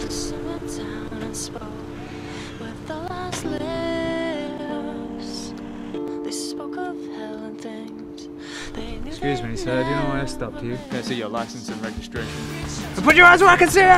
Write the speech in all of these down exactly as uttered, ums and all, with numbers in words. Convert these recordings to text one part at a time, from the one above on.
Excuse me, sir, do you know why I stopped you? Can I see your license and registration? Put your hands where I can see it!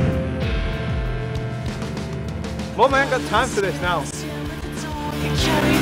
Mum, I ain't got time for this now.